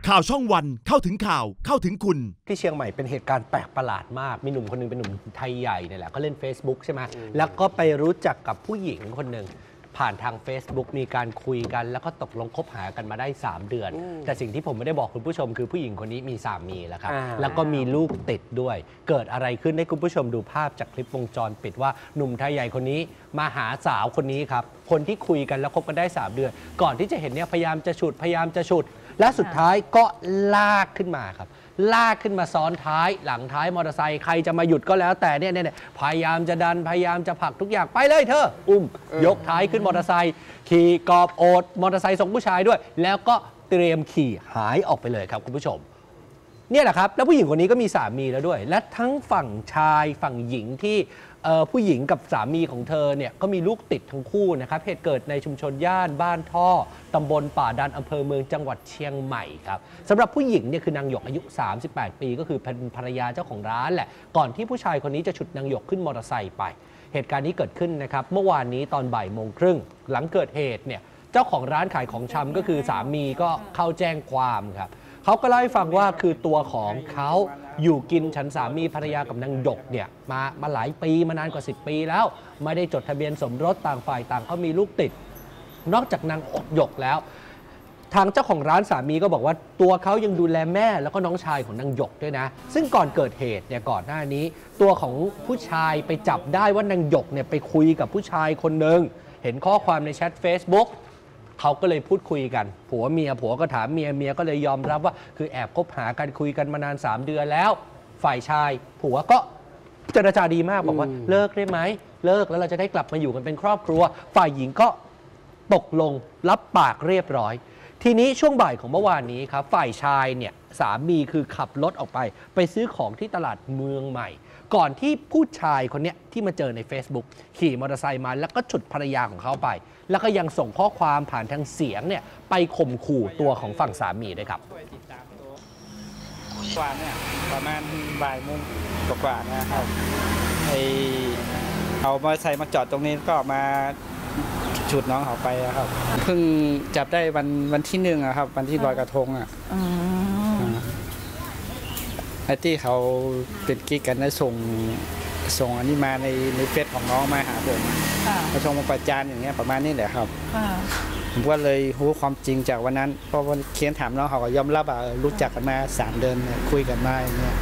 ข่าวช่องวันเข้าถึงข่าวเข้าถึงคุณที่เชียงใหม่เป็นเหตุการณ์แปลกประหลาดมากมีหนุ่มคนนึงเป็นหนุ่มไทยใหญ่เนี่ยแหละก็เล่น Facebook ใช่ไหมแล้วก็ไปรู้จักกับผู้หญิงคนหนึ่งผ่านทาง Facebook มีการคุยกันแล้วก็ตกลงคบหากันมาได้3 เดือนแต่สิ่งที่ผมไม่ได้บอกคุณผู้ชมคือผู้หญิงคนนี้มีสามีแล้วครับแล้วก็มีลูกติดด้วยเกิดอะไรขึ้นให้คุณผู้ชมดูภาพจากคลิปวงจรปิดว่าหนุ่มไทยใหญ่คนนี้มาหาสาวคนนี้ครับคนที่คุยกันแล้วคบกันได้3 เดือนก่อนที่จะเห็นเนี่ยพยายามจะฉุดและสุดท้ายก็ลากขึ้นมาครับลากขึ้นมาซ้อนท้ายหลังท้ายมอเตอร์ไซค์ใครจะมาหยุดก็แล้วแต่เนี่ยพยายามจะดันพยายามจะผลักทุกอย่างไปเลยเธอยกท้ายขึ้นมอเตอร์ไซค์ขี่กอบโอดมอเตอร์ไซค์ส่งผู้ชายด้วยแล้วก็เตรียมขี่หายออกไปเลยครับคุณผู้ชมเนี่ยแหละครับแล้วผู้หญิงคนนี้ก็มีสามีแล้วด้วยและทั้งฝั่งชายฝั่งหญิงที่ผู้หญิงกับสามีของเธอเนี่ยก็มีลูกติดทั้งคู่นะครับเหตุเกิดในชุมชนย่านบ้านท่อตำบลป่าดันอำเภอเมืองจังหวัดเชียงใหม่ครับสำหรับผู้หญิงเนี่ยคือนางหยกอายุ38 ปีก็คือเป็นภรรยาเจ้าของร้านแหละก่อนที่ผู้ชายคนนี้จะฉุดนางหยกขึ้นมอเตอร์ไซค์ไปเหตุการณ์นี้เกิดขึ้นนะครับเมื่อวานนี้ตอนบ่ายโมงครึ่งหลังเกิดเหตุเนี่ยเจ้าของร้านขายของชำก็คือสามีก็เข้าแจ้งความครับเขาก็เล่าให้ฟังว่าคือตัวของเขาอยู่กินฉันสามีภรรยากับนางหยกเนี่ยมาหลายปีมานานกว่า10 ปีแล้วไม่ได้จดทะเบียนสมรสต่างฝ่ายต่างเขามีลูกติดนอกจากนางหยกแล้วทางเจ้าของร้านสามีก็บอกว่าตัวเขายังดูแลแม่แล้วก็น้องชายของนางหยกด้วยนะซึ่งก่อนเกิดเหตุเนี่ยก่อนหน้านี้ตัวของผู้ชายไปจับได้ว่านางหยกเนี่ยไปคุยกับผู้ชายคนหนึ่งเห็นข้อความในแชท Facebookเขาก็เลยพูดคุยกันผัวก็ถามเมียก็เลยยอมรับว่าคือแอบคบหากันคุยกันมานาน3 เดือนแล้วฝ่ายชายผัวก็เจรจาดีมากบอกว่าเลิกได้ไหมเลิกแล้วเราจะได้กลับมาอยู่กันเป็นครอบครัวฝ่ายหญิงก็ตกลงรับปากเรียบร้อยทีนี้ช่วงบ่ายของเมื่อวานนี้ครับฝ่ายชายเนี่ยสามีคือขับรถออกไปซื้อของที่ตลาดเมืองใหม่ก่อนที่ผู้ชายคนนี้ที่มาเจอใน Facebook ขี่มอเตอร์ไซค์มาแล้วก็ฉุดภรรยาของเขาไปแล้วก็ยังส่งข้อความผ่านทางเสียงเนี่ยไปข่มขู่ตัวของฝั่งสามีด้วยครับกว่าเนี่ยประมาณบ่ายโมงกว่านะครับเอามอเตอร์ไซค์มาจอดตรงนี้ก็มาฉุดน้องเขาไปครับเพิ่งจับได้วันที่1ครับวันที่ลอยกระทงไอ้ที่เขาเป็นกิ๊กกันแล้วส่งอันนี้มาในเฟซของน้องมาหาผมมาส่งมาประจานอย่างเงี้ยประมาณนี้แหละครับผมก็เลยรู้ความจริงจากวันนั้นเพราะวันเคียนถามน้องเขาก็ยอมรับว่ารู้จักกันมา3 เดือนคุยกันมาอย่างเงี้ย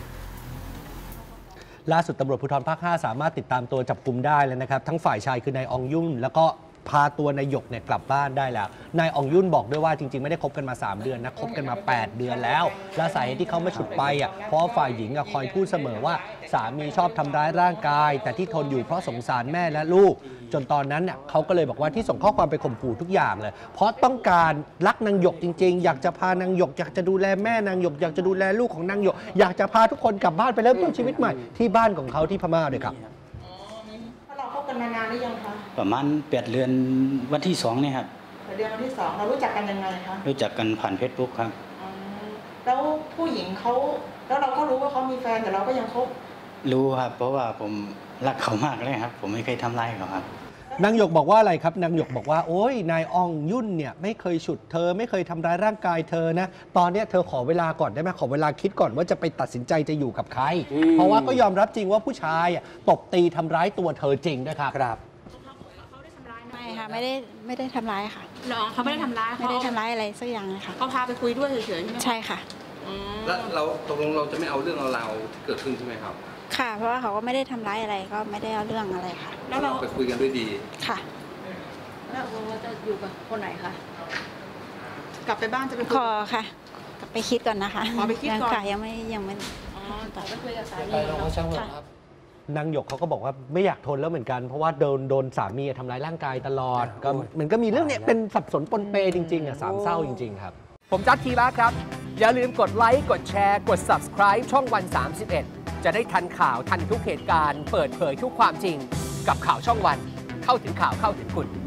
ล่าสุดตำรวจภูธรภาค 5สามารถติดตามตัวจับกุมได้แล้วนะครับทั้งฝ่ายชายคือนายอองยุ่นแล้วก็พาตัวนายหยกเนี่ยกลับบ้านได้แล้วนายอองยุ่นบอกด้วยว่าจริงๆไม่ได้คบกันมา3 เดือนนะคบกันมา8 เดือนแล้วและสาเหตุที่เขามาฉุดไปเพราะฝ่ายหญิงคอยพูดเสมอว่าสามีชอบทำร้ายร่างกายแต่ที่ทนอยู่เพราะสงสารแม่และลูกจนตอนนั้นเนี่ยเขาก็เลยบอกว่าที่ส่งข้อความไปข่มขู่ทุกอย่างเลยเพราะต้องการรักนางหยกจริงๆอยากจะพานางหยกอยากจะดูแลแม่นางหยกอยากจะดูแลลูกของนางหยกอยากจะพาทุกคนกลับบ้านไปเริ่มต้นชีวิตใหม่ที่บ้านของเขาที่พม่าด้วยครับเราคบกันมานานหรือยังคะประมาณ8 เดือนวันที่2เนี่ยครับเดือนวันที่2เรารู้จักกันยังไงคะรู้จักกันผ่าน Facebook ครับแล้วผู้หญิงเขาแล้วเราก็รู้ว่าเขามีแฟนแต่เราก็ยังคบรู้ครับเพราะว่าผมรักเขามากเลยครับผมไม่เคยทำร้ายเขาครับนางหยกบอกว่าอะไรครับนางหยกบอกว่าโอ๊ยนายอองยุ่นเนี่ยไม่เคยฉุดเธอไม่เคยทำร้ายร่างกายเธอนะตอนนี้เธอขอเวลาก่อนได้ไหมขอเวลาคิดก่อนว่าจะไปตัดสินใจจะอยู่กับใครเพราะว่าก็ยอมรับจริงว่าผู้ชายตบตีทำร้ายตัวเธอจริงด้วยครับไม่ค่ะไม่ได้ทำร้ายค่ะน้องเขาไม่ได้ทำร้ายไม่ได้ทำร้ายอะไรสักอย่างเลยค่ะเขาพาไปคุยด้วยเฉยๆใช่ค่ะแล้วเราตกลงเราจะไม่เอาเรื่องเราที่เกิดขึ้นใช่ไหมครับค่ะเพราะว่าเขาก็ไม่ได้ทำร้ายอะไรก็ไม่ได้เอาเรื่องอะไรค่ะแล้วเราไปคุยกันด้วยดีค่ะแล้วเราจะอยู่กับคนไหนคะกลับไปบ้านจะไปขอค่ะกลับไปคิดก่อนนะคะไปคิดก่อนค่ะยังไม่ต่อไปคุยกับสามีนางหยกเขาก็บอกว่าไม่อยากทนแล้วเหมือนกันเพราะว่าโดนสามีทำร้ายร่างกายตลอดก็มันก็มีเรื่องนี้เป็นสับสนปนเปจริงๆสามเศร้าจริงๆครับผมจัดทีละครับอย่าลืมกดไลค์กดแชร์กด Subscribe ช่องวัน31จะได้ทันข่าวทันทุกเหตุการณ์เปิดเผยทุกความจริงกับข่าวช่องวันเข้าถึงข่าวเข้าถึงคุณ